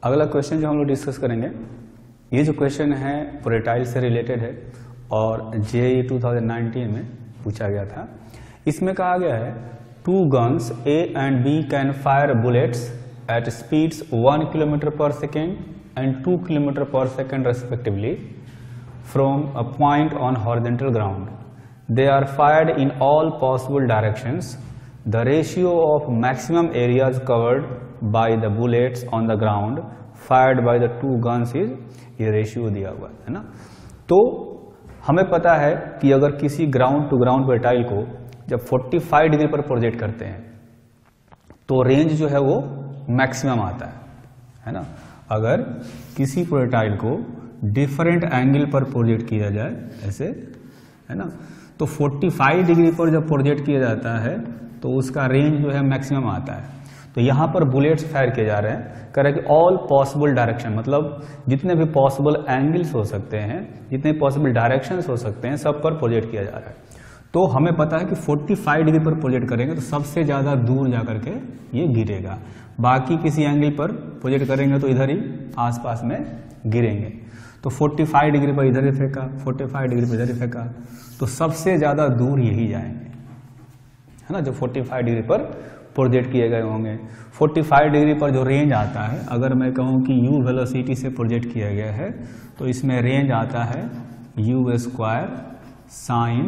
अगला क्वेश्चन जो हम लोग डिस्कस करेंगे, ये जो क्वेश्चन है प्रोजेक्टाइल से रिलेटेड है और JEE 2019 में पूछा गया था। इसमें कहा गया है 2 guns A and B can fire bullets at speeds 1 km/s and 2 km/s respectively from a point on horizontal ground. They are fired in all possible directions. The ratio of maximum areas covered by the bullets on the ground fired by the 2 guns is, ये ratio दिया हुआ है ना। तो हमें पता है कि अगर किसी ग्राउंड टू ग्राउंड प्रोजेक्टाइल को जब 45 डिग्री पर प्रोजेक्ट करते हैं तो रेंज जो है वो मैक्सिमम आता है ना। अगर किसी प्रोजेक्टाइल को डिफरेंट एंगल पर प्रोजेक्ट किया जाए ऐसे, है ना, तो 45 डिग्री पर जब प्रोजेक्ट किया जाता है तो उसका रेंज जो है मैक्सिमम आता है। तो यहाँ पर बुलेट्स फायर किए जा रहे हैं, कह रहे हैं कि ऑल पॉसिबल डायरेक्शन, मतलब जितने भी पॉसिबल एंगल्स हो सकते हैं, जितने पॉसिबल डायरेक्शंस हो सकते हैं, सब पर प्रोजेक्ट किया जा रहा है। तो हमें पता है कि 45 डिग्री पर प्रोजेक्ट करेंगे तो सबसे ज़्यादा दूर जाकर के ये गिरेगा, बाकी किसी एंगल पर प्रोजेक्ट करेंगे तो इधर ही आसपास में गिरेंगे। तो 45 डिग्री पर इधर ही फेंका, 45 डिग्री पर इधर ही फेंका, तो सबसे ज़्यादा दूर यही जाएंगे, है ना, जो 45 डिग्री पर प्रोजेक्ट किए गए होंगे। 45 डिग्री पर जो रेंज आता है, अगर मैं कहूँ कि u वेलोसिटी से प्रोजेक्ट किया गया है तो इसमें रेंज आता है u² sin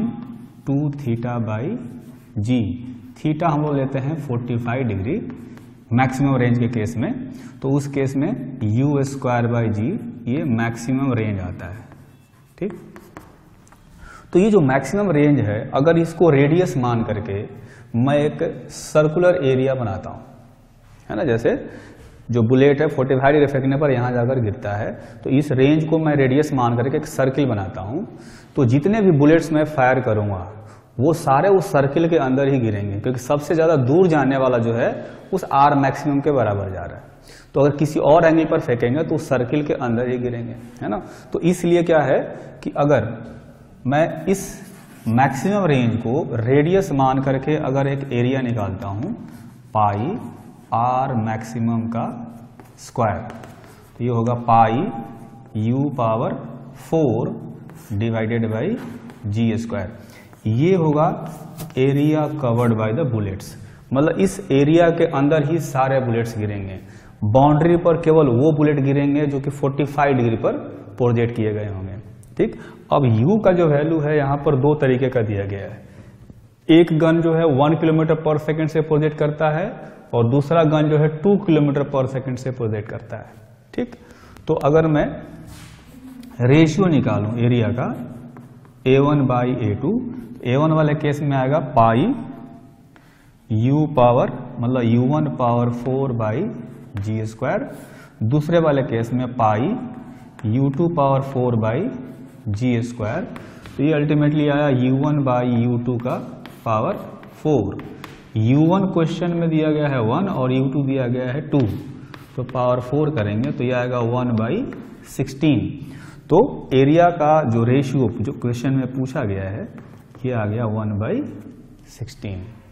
2θ/g। थीटा हम लोग लेते हैं 45 डिग्री मैक्सिमम रेंज के केस में, तो उस केस में u² ये मैक्सिमम रेंज आता है। ठीक, तो ये जो मैक्सिमम रेंज है, अगर इसको रेडियस मान करके मैं एक सर्कुलर एरिया बनाता हूं, है ना, जैसे जो बुलेट है 45 डिग्री फेंकने पर यहां जाकर गिरता है, तो इस रेंज को मैं रेडियस मान करके एक सर्किल बनाता हूं, तो जितने भी बुलेट्स मैं फायर करूंगा वो सारे उस सर्किल के अंदर ही गिरेंगे, क्योंकि सबसे ज्यादा दूर जाने वाला जो है उस R मैक्सिमम के बराबर जा रहा है। तो अगर किसी और एंगल पर फेंकेंगे तो उस सर्किल के अंदर ही गिरेंगे, है ना। तो इसलिए क्या है कि अगर मैं इस मैक्सिमम रेंज को रेडियस मान करके अगर एक एरिया निकालता हूं पाई R मैक्सिमम का स्क्वायर, तो ये होगा पाई u⁴ डिवाइडेड बाई g²। ये होगा area covered by the bullets, मतलब इस एरिया के अंदर ही सारे बुलेट्स गिरेंगे। बाउंड्री पर केवल वो बुलेट गिरेंगे जो कि 45 डिग्री पर प्रोजेक्ट किए गए होंगे। ठीक, अब u का जो वैल्यू है यहाँ पर 2 तरीके का दिया गया है। एक गन जो है 1 km/s से प्रोजेक्ट करता है और दूसरा गन जो है 2 km/s से प्रोजेक्ट करता है। ठीक, तो अगर मैं रेशियो निकालूं एरिया का A1/A2, A1 वाले केस में आएगा पाई u⁴ मतलब u1⁴/g², दूसरे वाले केस में पाई u2⁴/g²। तो ये अल्टीमेटली आया u1/u2 का पावर 4। u1 क्वेश्चन में दिया गया है 1 और u2 दिया गया है 2, तो पावर 4 करेंगे तो ये आएगा 1/16। तो एरिया का जो रेशियो जो क्वेश्चन में पूछा गया है ये आ गया 1/16।